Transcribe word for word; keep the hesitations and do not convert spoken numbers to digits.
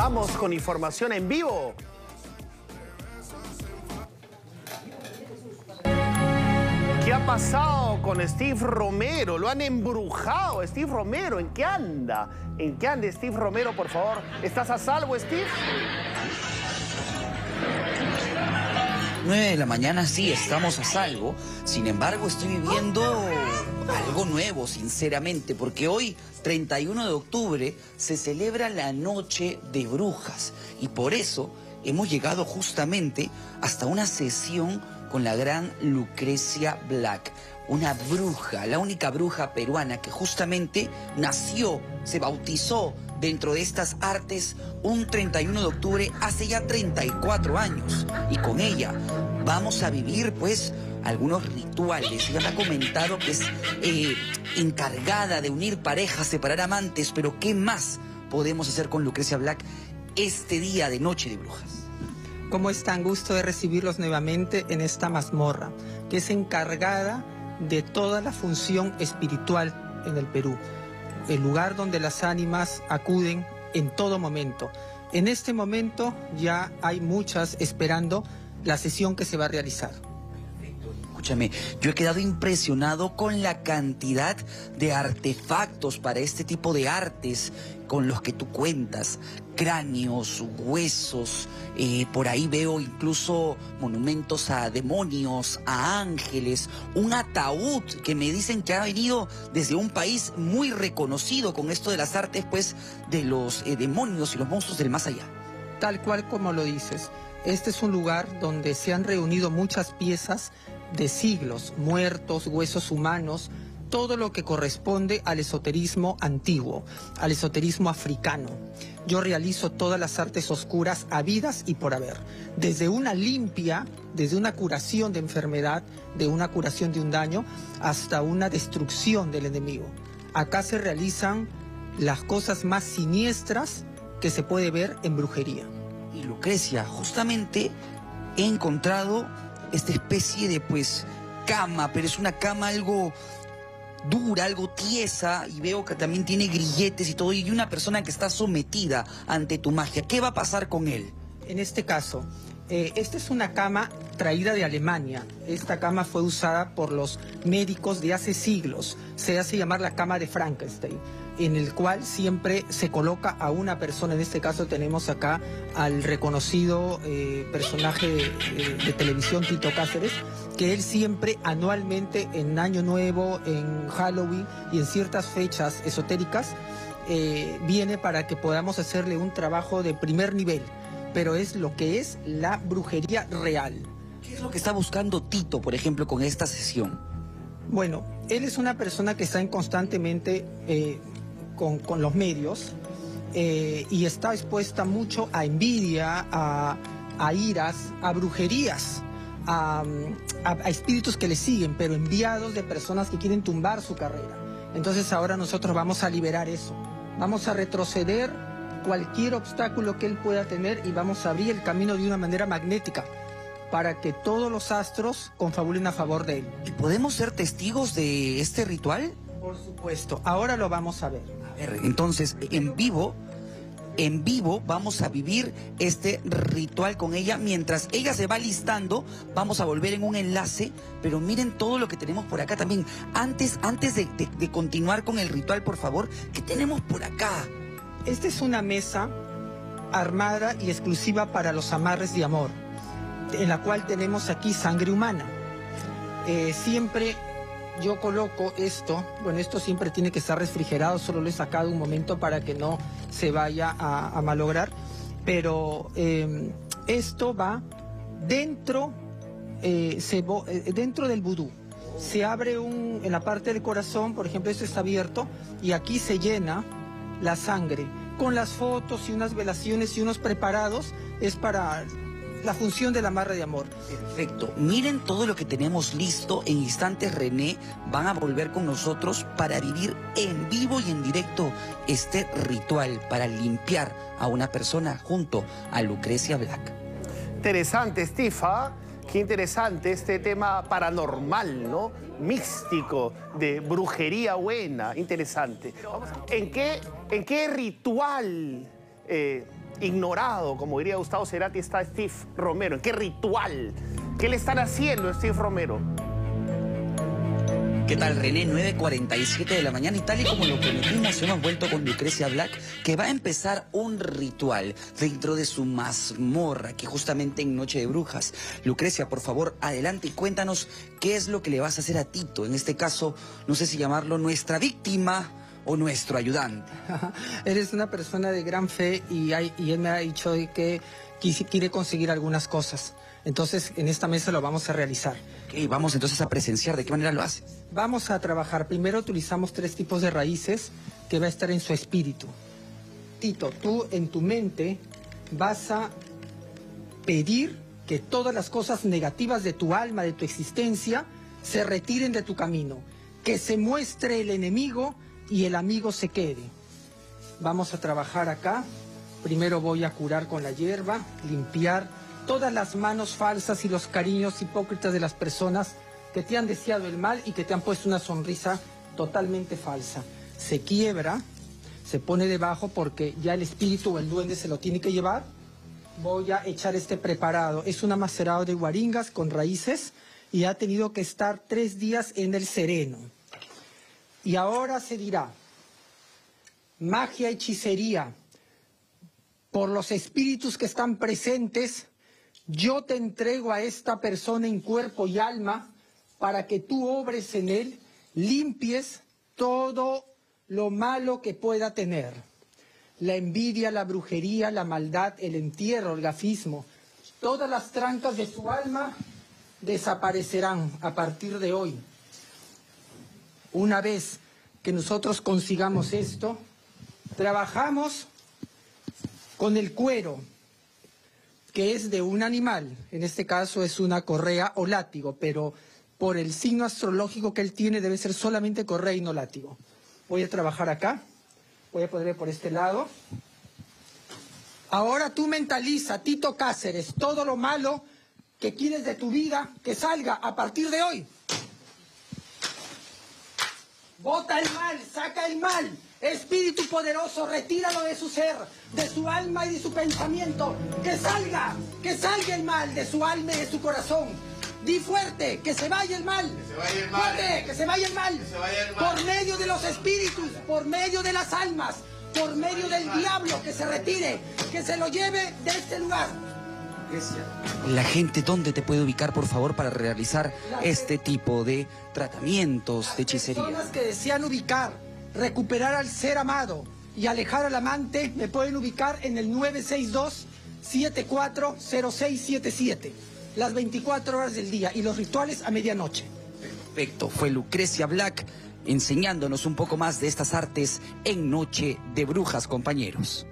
Vamos con información en vivo. ¿Qué ha pasado con Steve Romero? Lo han embrujado. Steve Romero, ¿en qué anda? ¿En qué anda Steve Romero, por favor? ¿Estás a salvo, Steve? nueve de la mañana sí, estamos a salvo. Sin embargo, estoy viviendo algo nuevo, sinceramente, porque hoy, treinta y uno de octubre, se celebra la Noche de Brujas. Y por eso hemos llegado justamente hasta una sesión con la gran Lucrecia Black, una bruja, la única bruja peruana que justamente nació, se bautizó dentro de estas artes un treinta y uno de octubre hace ya treinta y cuatro años. Y con ella vamos a vivir pues algunos rituales. Ella me ha comentado que es eh, encargada de unir parejas, separar amantes, pero ¿qué más podemos hacer con Lucrecia Black este día de Noche de Brujas? ¿Cómo están? Gusto de recibirlos nuevamente en esta mazmorra, que es encargada de toda la función espiritual en el Perú. El lugar donde las ánimas acuden en todo momento. En este momento ya hay muchas esperando la sesión que se va a realizar. Escúchame, yo he quedado impresionado con la cantidad de artefactos para este tipo de artes con los que tú cuentas. Cráneos, huesos, eh, por ahí veo incluso monumentos a demonios, a ángeles, un ataúd que me dicen que ha venido desde un país muy reconocido con esto de las artes, pues, de los eh, demonios y los monstruos del más allá. Tal cual como lo dices, este es un lugar donde se han reunido muchas piezas de siglos, muertos, huesos humanos, todo lo que corresponde al esoterismo antiguo, al esoterismo africano. Yo realizo todas las artes oscuras habidas y por haber, desde una limpia, desde una curación de enfermedad, de una curación de un daño, hasta una destrucción del enemigo. Acá se realizan las cosas más siniestras que se puede ver en brujería. Y Lucrecia, justamente he encontrado esta especie de pues cama, pero es una cama algo dura, algo tiesa, y veo que también tiene grilletes y todo, y una persona que está sometida ante tu magia. ¿Qué va a pasar con él? En este caso, eh, esta es una cama traída de Alemania. Esta cama fue usada por los médicos de hace siglos. Se hace llamar la cama de Frankenstein, en el cual siempre se coloca a una persona. En este caso tenemos acá al reconocido eh, personaje de, de televisión Tito Cáceres, que él siempre anualmente en Año Nuevo, en Halloween y en ciertas fechas esotéricas eh, viene para que podamos hacerle un trabajo de primer nivel, pero es lo que es la brujería real. ¿Qué es lo que está buscando Tito, por ejemplo, con esta sesión? Bueno, él es una persona que está en constantemente eh, con, con los medios eh, y está expuesta mucho a envidia, a, a iras, a brujerías. A, a, a espíritus que le siguen, pero enviados de personas que quieren tumbar su carrera. Entonces ahora nosotros vamos a liberar eso. Vamos a retroceder cualquier obstáculo que él pueda tener y vamos a abrir el camino de una manera magnética para que todos los astros confabulen a favor de él. ¿Y podemos ser testigos de este ritual? Por supuesto, ahora lo vamos a ver. A ver, entonces, en vivo... En vivo vamos a vivir este ritual con ella. Mientras ella se va listando, vamos a volver en un enlace. Pero miren todo lo que tenemos por acá también. Antes, antes de, de, de continuar con el ritual, por favor, ¿qué tenemos por acá? Esta es una mesa armada y exclusiva para los amarres de amor, en la cual tenemos aquí sangre humana. Eh, siempre... Yo coloco esto, bueno, esto siempre tiene que estar refrigerado, solo lo he sacado un momento para que no se vaya a, a malograr, pero eh, esto va dentro, eh, se, eh, dentro del vudú. Se abre un, en la parte del corazón, por ejemplo, esto está abierto, y aquí se llena la sangre, con las fotos y unas velaciones y unos preparados, es para la función del amarre de amor. Perfecto. Miren todo lo que tenemos listo. En instantes René van a volver con nosotros para vivir en vivo y en directo este ritual para limpiar a una persona junto a Lucrecia Black. Interesante, Steve, ¿eh? Qué interesante este tema paranormal, ¿no? Místico, de brujería buena, interesante. ¿En qué, en qué ritual eh, ignorado, como diría Gustavo Cerati, está Steve Romero? ¿En qué ritual? ¿Qué le están haciendo a Steve Romero? ¿Qué tal, René? nueve cuarenta y siete de la mañana y tal y como lo prometimos, hemos vuelto con Lucrecia Black, que va a empezar un ritual dentro de su mazmorra, que justamente en Noche de Brujas. Lucrecia, por favor, adelante y cuéntanos qué es lo que le vas a hacer a Tito. En este caso, no sé si llamarlo nuestra víctima o nuestro ayudante. Eres una persona de gran fe y, hay, y él me ha dicho que quiere conseguir algunas cosas. Entonces, en esta mesa lo vamos a realizar. Ok, vamos entonces a presenciar. ¿De qué manera lo hace? Vamos a trabajar. Primero utilizamos tres tipos de raíces que va a estar en su espíritu. Tito, tú en tu mente vas a pedir que todas las cosas negativas de tu alma, de tu existencia, se retiren de tu camino. Que se muestre el enemigo y el amigo se quede. Vamos a trabajar acá. Primero voy a curar con la hierba, limpiar todas las manos falsas y los cariños hipócritas de las personas que te han deseado el mal y que te han puesto una sonrisa totalmente falsa. Se quiebra, se pone debajo porque ya el espíritu o el duende se lo tiene que llevar. Voy a echar este preparado. Es un amacerado de guaringas con raíces y ha tenido que estar tres días en el sereno. Y ahora se dirá, magia, hechicería, por los espíritus que están presentes, yo te entrego a esta persona en cuerpo y alma para que tú obres en él, limpies todo lo malo que pueda tener. La envidia, la brujería, la maldad, el entierro, el gafismo, todas las trancas de su alma desaparecerán a partir de hoy. Una vez que nosotros consigamos esto, trabajamos con el cuero, que es de un animal, en este caso es una correa o látigo, pero por el signo astrológico que él tiene debe ser solamente correa y no látigo. Voy a trabajar acá, voy a poner por este lado. Ahora tú mentaliza, Tito Cáceres, todo lo malo que quieres de tu vida, que salga a partir de hoy. Bota el mal, saca el mal. Espíritu poderoso, retíralo de su ser, de su alma y de su pensamiento. Que salga, que salga el mal de su alma y de su corazón. Di fuerte, que se vaya el mal. Que se vaya el mal. Fuerte, que se vaya el mal. Que se vaya el mal. Por medio de los espíritus, por medio de las almas, por medio del diablo, que se retire, que se lo lleve de este lugar. La gente, ¿dónde te puede ubicar, por favor, para realizar este tipo de tratamientos de hechicería? Las personas que desean ubicar, recuperar al ser amado y alejar al amante, me pueden ubicar en el nueve seis dos, siete cuatro cero seis siete siete, las veinticuatro horas del día, y los rituales a medianoche. Perfecto, fue Lucrecia Black enseñándonos un poco más de estas artes en Noche de Brujas, compañeros.